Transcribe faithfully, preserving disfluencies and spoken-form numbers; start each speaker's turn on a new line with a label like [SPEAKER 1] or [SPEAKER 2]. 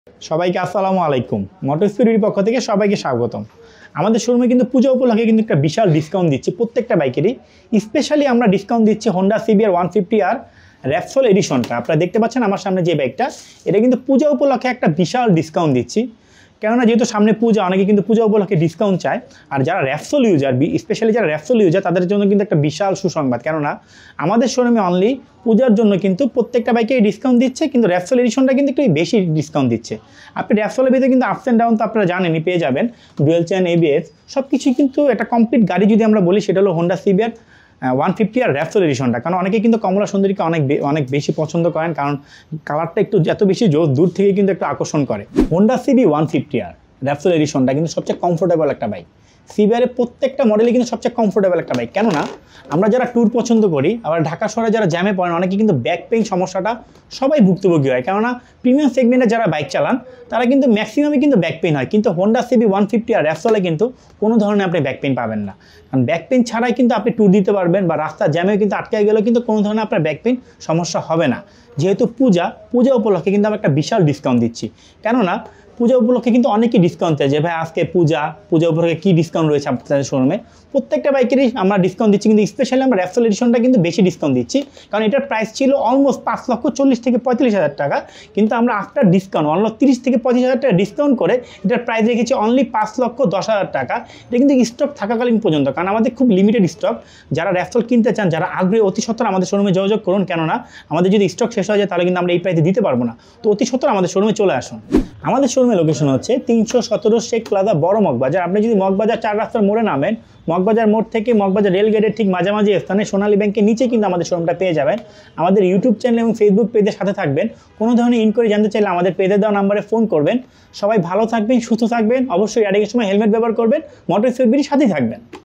[SPEAKER 1] সবাইকে আসসালামু আলাইকুম। মোটো স্পোর্ট বিডি পক্ষ থেকে সবাইকে স্বাগতম। আমাদের শোরুমে কিন্তু পূজা উপলক্ষে কিন্তু একটা বিশাল ডিসকাউন্ট দিচ্ছি প্রত্যেকটা বাইকেরই। স্পেশালি আমরা ডিসকাউন্ট দিচ্ছি হোন্ডা সিবিআর ওয়ান ফিফটি আর র্যাপসল এডিশনটা। আপনারা দেখতে পাচ্ছেন আমার সামনে যে বাইকটা, এটা কিন্তু পূজা উপলক্ষে একটা বিশাল ডিসকাউন্ট দিচ্ছি। কেননা যেহেতু সামনে পূজা, অনেকে কিন্তু পূজা উপলক্ষে ডিসকাউন্ট চায়। আর যারা র্যাপসল ইউজার, স্পেশালি যারা র্যাপসল ইউজার, তাদের জন্য কিন্তু একটা বিশাল সুসংবাদ। কেননা আমাদের শোরুমে অনলি পূজার জন্য কিন্তু প্রত্যেকটা বাইকে ডিসকাউন্ট দিচ্ছে, কিন্তু র্যাপসল এডিশনটা কিন্তু একটু বেশি ডিসকাউন্ট দিচ্ছে। আপনি র্যাপসলের ভিতরে কিন্তু আপস অ্যান্ড ডাউন তো আপনারা জানেনই, পেয়ে যাবেন ডুয়েল চেন, এবিএস সব কিছুই। কিন্তু একটা কমপ্লিট গাড়ি যদি আমরা বলি, সেটা হলো হোন্ডা সিবিআর ওয়ান ফিফটি আর র্যাপসল এডিশনটা। কারণ অনেকে কিন্তু কমলা সুন্দরীকে অনেক অনেক বেশি পছন্দ করেন, কারণ কালারটা একটু এত বেশি জোর, দূর থেকে কিন্তু একটু আকর্ষণ করে। হোন্ডা সিবি ওয়ান ফিফটি আর র্যাপসল এডিশনটা কিন্তু সবচেয়ে কমফোর্টেবল একটা বাইক। সিবিআরের প্রত্যেকটা মডেলে কিন্তু সবচেয়ে কমফোর্টেবল একটা বাইক। কেননা আমরা যারা ট্যুর পছন্দ করি, আবার ঢাকা শহরে যারা জ্যামে পড়েন, অনেকে কিন্তু ব্যাক পেইন সমস্যাটা সবাই ভুক্তভোগী হয়। কেননা প্রিমিয়াম সেগমেন্টে যারা বাইক চালান, তারা কিন্তু ম্যাক্সিমামই কিন্তু ব্যাক পেইন হয়। কিন্তু হোন্ডা সিবি ওয়ান ফিফটি আর র্যাপসলে কিন্তু কোনো ধরনের আপনি ব্যাক পেইন পাবেন না। কারণ ব্যাক পেইন ছাড়াই কিন্তু আপনি ট্যুর দিতে পারবেন, বা রাস্তা জ্যামেও কিন্তু আটকে গেলেও কিন্তু কোনো ধরনের আপনার ব্যাক পেইন সমস্যা হবে না। যেহেতু পূজা পূজা উপলক্ষে কিন্তু আমরা একটা বিশাল ডিসকাউন্ট দিচ্ছি। কেননা পূজা উপলক্ষে কিন্তু অনেকই ডিসকাউন্ট দেয়, যে ভাই আজকে পূজা পূজা উপলক্ষে কী ডিসকাউন্ট রয়েছে আপনাদের শোরুমে। প্রত্যেকটা বাইকেরই আমরা ডিসকাউন্ট দিচ্ছি, কিন্তু স্পেশালি আমরা র্যাপসল এডিশনটা কিন্তু বেশি ডিসকাউন্ট দিচ্ছি। কারণ এটার প্রাইস ছিল অলমোস্ট পাঁচ লক্ষ চল্লিশ থেকে পঁয়তাল্লিশ হাজার টাকা, কিন্তু আমরা আফটার ডিসকাউন্ট অনলি তিরিশ থেকে পঁচিশ হাজার টাকা ডিসকাউন্ট করে এটার প্রাইস রেখেছি অনলি পাঁচ লক্ষ দশ হাজার টাকা। এটা কিন্তু স্টক থাকাকালীন পর্যন্ত, কারণ আমাদের খুব লিমিটেড স্টক। যারা র্যাপসল কিনতে চান, যারা আগ্রহী, অতি সত্বর আমাদের শোরুমে যোগাযোগ করুন। কেননা আমাদের যদি স্টক শেষ হয়ে যায়, তাহলে কিন্তু আমরা এই প্রাইসে দিতে পারবো না। তো অতি সত্বর আমাদের শোরুমে চলে আসুন। আমাদের শোরুমের লোকেশন হচ্ছে তিনশো সতেরো শেখ প্লাজা, বড় মগবাজার। আপনি যদি মগবাজার চার রাস্তার মোড়ে নামেন, মগবাজার মোড় থেকে মগবাজার রেলগেটের ঠিক মাঝামাঝি স্থানে সোনালী ব্যাংকের নিচে কিন্তু আমাদের শোরুমটা পেয়ে যাবেন। আমাদের ইউটিউব চ্যানেল এবং ফেসবুক পেজের সাথে থাকবেন। কোনো ধরনের ইনকোয়ারি জানতে চাইলে আমাদের পেজে দেওয়া নাম্বারে ফোন করবেন। সবাই ভালো থাকবেন, সুস্থ থাকবেন, অবশ্যই রাইডিংয়ের সময় হেলমেট ব্যবহার করবেন, মোটর স্পোর্ট বিডির সাথেই থাকবেন।